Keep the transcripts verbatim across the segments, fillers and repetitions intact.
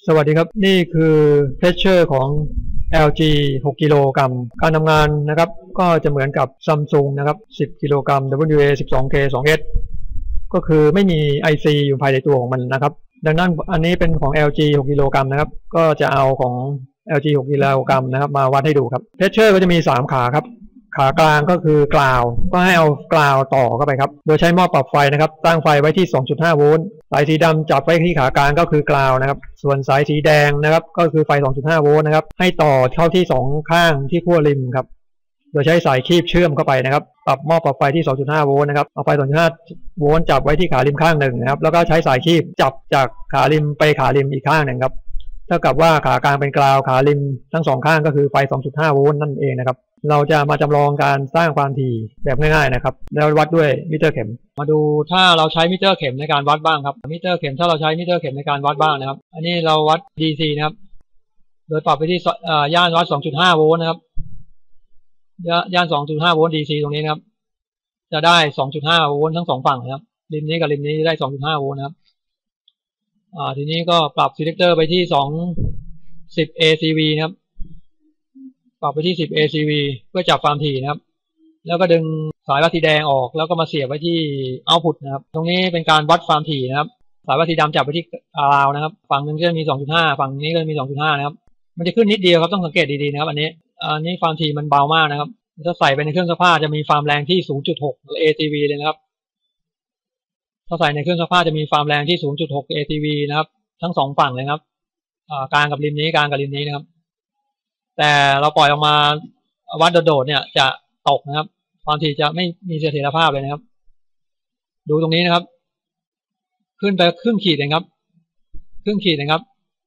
สวัสดีครับนี่คือเพชเชอร์ของ แอล จี หกกิโลกรัมการทำงานนะครับก็จะเหมือนกับ Samsung นะครับสิบกิโลกรัม ดับเบิลยู เอ สิบสองเค สองเอส ก็คือไม่มี ไอ ซี อยู่ภายในตัวของมันนะครับดังนั้นอันนี้เป็นของ แอล จี หกกิโลกรัมนะครับก็จะเอาของ แอล จี หกกิโลกรัมนะครับมาวัดให้ดูครับเพชเชอร์ก็จะมีสามขาครับขากลางก็คือกราวก็ให้เอากราวต่อเข้าไปครับโดยใช้หม้อปรับไฟนะครับตั้งไฟไว้ที่ สองจุดห้า โวลต์สายสีดำจับไว้ที่ขากลางก็คือกราวนะครับส่วนสายสีแดงนะครับก็คือไฟ สองจุดห้า โวลต์นะครับให้ต่อเข้าที่สองข้างที่ขั้วริมครับโดยใช้สายคีบเชื่อมเข้าไปนะครับปรับหม้อปรับไฟที่ สองจุดห้า โวลต์นะครับเอาไฟ สองจุดห้า โวลต์จับไว้ที่ขาริมข้างหนึ่งนะครับแล้วก็ใช้สายคีบจับจากขาริมไปขาริมอีกข้างหนึ่งครับเท่ากับว่าขากลางเป็นกราวขาริมทั้งสองข้างก็คือไฟ สองจุดห้า โวลต์นั่นเองนะครับเราจะมาจำลองการสร้างความถี่แบบง่ายๆนะครับแล้ววัดด้วยมิเตอร์เข็มมาดูถ้าเราใช้มิเตอร์เข็มในการวัดบ้างครับมิเตอร์เข็มถ้าเราใช้มิเตอร์เข็มในการวัดบ้างนะครับอันนี้เราวัด ดี ซี นะครับโดยปรับไปที่ย่านวัด สองจุดห้า โวลต์นะครับย่าน สองจุดห้า โวลต์ ดี ซี ตรงนี้นะครับจะได้ สองจุดห้า โวลต์ทั้งสองฝั่งนะครับริมนี้กับริมนี้ได้ สองจุดห้า โวลต์นะครับอ่าทีนี้ก็ปรับซีเลคเตอร์ไปที่สองสิบ เอ ซี วี นะครับปรับไปที่สิบ เอ ซี วี เพื่อจับความถี่นะครับแล้วก็ดึงสายวัดสีแดงออกแล้วก็มาเสียบไว้ที่เอาต์พุตนะครับตรงนี้เป็นการวัดความถี่นะครับสายวัดสีดำจับไปที่ราวนะครับฝั่งนึงจะมี สองจุดห้า ฝั่งนี้ก็มี สองจุดห้า นะครับมันจะขึ้นนิดเดียวครับต้องสังเกตดีๆนะครับอันนี้อันนี้ความถี่มันเบามากนะครับถ้าใส่ไปในเครื่องซักผ้าจะมีความแรงที่ ศูนย์จุดหก เอ ซี วี เลยนะครับถ้าใส่ในเครื่องซักผ้าจะมีความแรงที่ ศูนย์จุดหก เอ ซี วี นะครับทั้งสองฝั่งเลยครับกลางกับริมนี้กลางกับริมนี้นะครับแต่เราปล่อยออกมาวัดโดดๆเนี่ยจะตกนะครับความถี่จะไม่มีเสถียรภาพเลยนะครับดูตรงนี้นะครับขึ้นไปครึ่งขีดเองครับครึ่งขีดนะครับ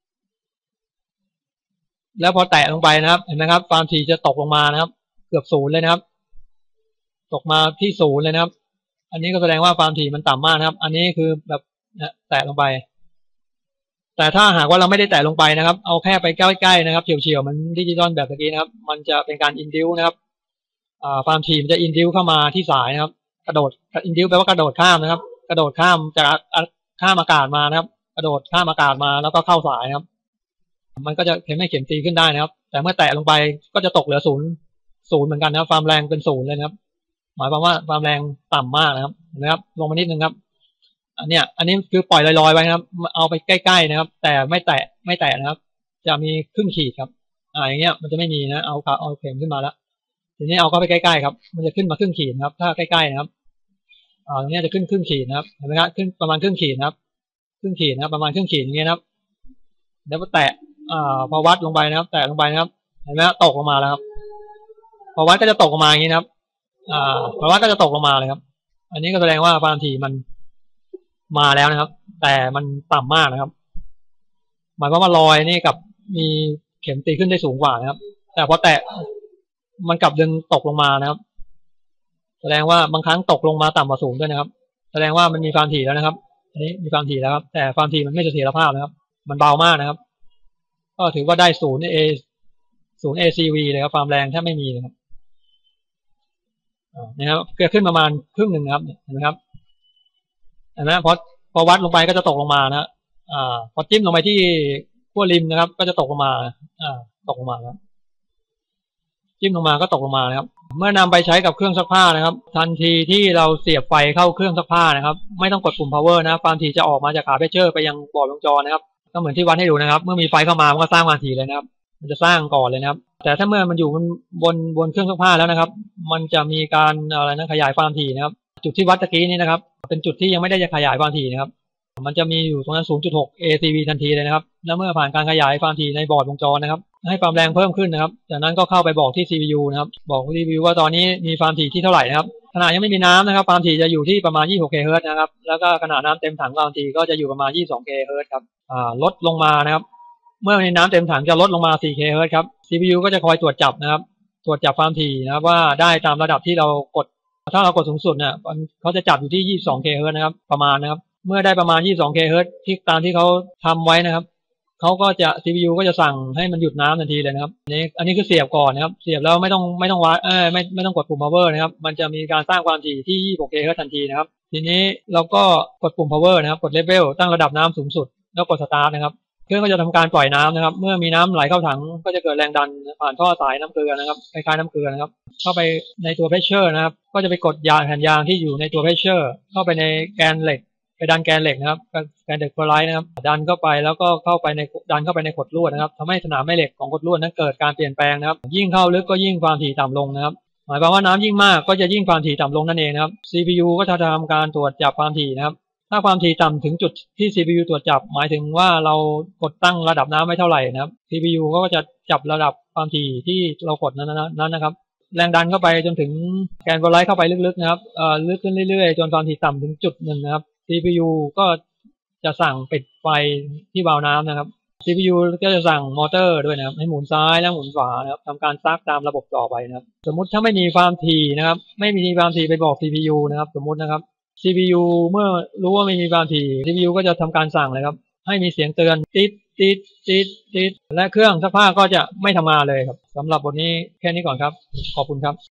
แล้วพอแตะลงไปนะครับเห็นไหมครับความถี่จะตกลงมานะครับเกือบศูนย์เลยนะครับตกมาที่ศูนย์เลยนะครับอันนี้ก็แสดงว่าความถี่มันต่ำมากนะครับอันนี้คือแบบแตะลงไปแต่ถ้าหากว่าเราไม่ได้แตะลงไปนะครับเอาแค่ไปใกล้ๆนะครับเฉียวๆมันดิจิตอลแบบเมื่อกี้นะครับมันจะเป็นการอินดิวนะครับความถี่มันจะอินดิวเข้ามาที่สายนะครับกระโดดอินดิวแปลว่ากระโดดข้ามนะครับกระโดดข้ามจากข้ามอากาศมานะครับกระโดดข้ามอากาศมาแล้วก็เข้าสายนะครับมันก็จะทำให้เข็มตีขึ้นได้นะครับแต่เมื่อแตะลงไปก็จะตกเหลือศูนย์ศูนย์เหมือนกันนะครับความแรงเป็นศูนย์เลยนะครับหมายความว่าความแรงต่ำมากนะครับเห็นไหมครับลงมานิดนึงครับอันเนี้ยอันนี้คือปล่อยลอยๆไว้ครับเอาไปใกล้ๆนะครับแต่ไม่แตะไม่แตะนะครับจะมีครึ่งขีดครับอ่าอย่างเงี้ยมันจะไม่มีนะเอาเอาเข็มขึ้นมาแล้วทีนี้เอาเข้าไปใกล้ๆครับมันจะขึ้นมาครึ่งขีดครับถ้าใกล้ๆนะครับอ่าตรงนี้จะขึ้นครึ่งขีดนะครับเห็นไหมครับขึ้นประมาณครึ่งขีดนะครับครึ่งขีดนะครับประมาณครึ่งขีดอย่างเงี้ยนะครับแล้วพอแตะอ่าพอวัดลงไปนะครับแตะลงไปนะครับเห็นไหมครับตกลงมาแล้วครับพอวัดก็จะตกลงมาอย่างนี้นะครับอ่าพอวัดก็จะตกลงมาเลยครับอันนี้ก็แสดงว่าความถี่มันมาแล้วนะครับแต่มันต่ำมากนะครับหมายความว่าลอยนี่กับมีเข็มตีขึ้นได้สูงกว่านะครับแต่พอแตะมันกลับดึงตกลงมานะครับแสดงว่าบางครั้งตกลงมาต่ำกว่าศูนย์ด้วยนะครับแสดงว่ามันมีความถี่แล้วนะครับอันนี้มีความถี่แล้วครับแต่ความถี่มันไม่เสถียรภาพนะครับมันเบามากนะครับก็ถือว่าได้ศูนย์เอศูนย์ เอ ซี วี เลยครับความแรงแทบไม่มีนะครับนะครับเกิดขึ้นประมาณครึ่งหนึ่งครับเห็นไหมครับเห็นไหมพอพอวัดลงไปก็จะตกลงมานะอ่าพอจิ้มลงไปที่ขั้วริมนะครับก็จะตกลงมาอ่าตกลงมาครับจิ้มลงมาก็ตกลงมานะครับเมื่อนำไปใช้กับเครื่องซักผ้านะครับทันทีที่เราเสียบไฟเข้าเครื่องซักผ้านะครับไม่ต้องกดปุ่ม power นะความถี่จะออกมาจากขาเพชเชอร์ไปยังบอร์ดวงจรนะครับก็เหมือนที่วัดให้ดูนะครับเมื่อมีไฟเข้ามามันก็สร้างความถี่เลยนะครับมันจะสร้างก่อนเลยนะครับแต่ถ้าเมื่อมันอยู่บนบนบนเครื่องซักผ้าแล้วนะครับมันจะมีการอะไรนะขยายความถี่นะครับจุดที่วัดตะกี้นี้นะครับเป็นจุดที่ยังไม่ได้จะขยายความถี่นะครับมันจะมีอยู่ตรงนั้น ศูนย์จุดหก เอ ซี วี ทันทีเลยนะครับแล้วเมื่อผ่านการขยายความถี่ในบอร์ดวงจรนะครับให้ความแรงเพิ่มขึ้นนะครับจากนั้นก็เข้าไปบอกที่ ซี พี ยู นะครับบอก ซี พี ยู ว่าตอนนี้มีความถี่ที่เท่าไหร่นะครับขณะยังไม่มีน้ำนะครับความถี่จะอยู่ที่ประมาณยี่สิบหก เฮิร์ตซ์นะครับแล้วก็ขณะน้ำเต็มถังความถี่ก็จะอยู่ประมาณยี่สิบสอง เฮิร์ตซ์ครับอ่าลดลงมานะครับเมื่อมีน้ำเต็มถังจะลดลงมาสี่ เฮิร์ตซ์ครับ ซี พี ยู ก็จะคอยตรวจจับนะครับตรวจจับความถี่นะครับว่าได้ตามระดับที่เรากดถ้าเรากดสูงสุดเนี่ยเขาจะจับอยู่ที่ยี่สิบสอง เฮิร์ตซ์นะครับประมาณนะครับเมื่อได้ประมาณยี่สิบสอง เฮิร์ตซ์ที่ตามที่เขาทำไว้นะครับเขาก็จะ ซี พี ยู ก็จะสั่งให้มันหยุดน้ำทันทีเลยนะครับอันนี้อันนี้คือเสียบก่อนนะครับเสียบแล้วไม่ต้องไม่ต้องวัดเออไม่ไม่ต้องกดปุ่ม power นะครับมันจะมีการสร้างความถี่ที่ยี่สิบหก เฮิร์ตซ์ทันทีนะครับทีนี้เราก็กดปุ่ม power นะครับกด level ตั้งระดับน้ำสูงสุดแล้วกด start นะครับโอเครื่องก็จะทำการปล่อยน้ำนะครับเมื่อมีน้ำไหลเข้าถังก็จะเกิดแรงดันผ่านท่อสายน้ำเกลือนะครับคล้ายๆน้ำเกลือนะครับเข้าไปในตัวเพชเชอร์นะครับก็จะไปกดยางแผ่นยางที่อยู่ในตัวเพชเชอร์เข้าไปในแกนเหล็กไปดันแกนเหล็กนะครับแกนเหล็กโพลาไรซ์นะครับดันเข้าไปแล้วก็เข้าไปในดันเข้าไปในขดลวดนะครับทำให้สนามแม่เหล็กของขดลวดนั้นเกิดการเปลี่ยนแปลงนะครับยิ่งเข้าลึกก็ยิ่งความถี่ต่ำลงนะครับหมายความว่าน้ำยิ่งมากก็จะยิ่งความถี่ต่ำลงนั่นเองนะครับ ซี พี ยู ก็จะทำการตรวจจับความถี่นะครับถ้าความถี่ต่ำถึงจุดที่ ซี พี ยู ตรวจจับหมายถึงว่าเรากดตั้งระดับน้ำไว้เท่าไหร่นะครับ ซี พี ยู ก็จะจับระดับความถี่ที่เรากดนั้นนั้นนะครับแรงดันเข้าไปจนถึงแกนโพลาไรซ์เข้าไปลึกๆนะครับเอ่อลึกขึ้นเรื่อยๆจนความถี่ต่ำถึงจุดหนึ่งนะครับ ซี พี ยู ก็จะสั่งปิดไฟที่วาล์วน้ำนะครับ ซี พี ยู ก็จะสั่งมอเตอร์ด้วยนะครับให้หมุนซ้ายและหมุนขวานะครับทำการซักตามระบบต่อไปนะครับสมมุติถ้าไม่มีความถี่นะครับไม่มีความถี่ไปบอก ซี พี ยู นะครับสมมุตินะครับ ซี พี ยู เมื่อรู้ว่าไม่มีความถี่ ซี พี ยู ก็จะทำการสั่งเลยครับให้มีเสียงเตือนติดติดติดติดและเครื่องซักผ้าก็จะไม่ทำงานเลยครับสำหรับบทนี้แค่นี้ก่อนครับขอบคุณครับ